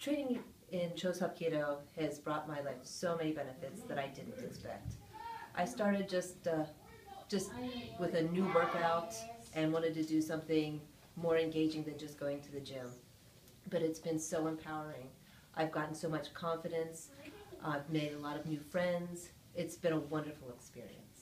Training in Cho's Hapkido has brought my life so many benefits that I didn't expect. I started just with a new workout and wanted to do something more engaging than just going to the gym. But it's been so empowering. I've gotten so much confidence. I've made a lot of new friends. It's been a wonderful experience.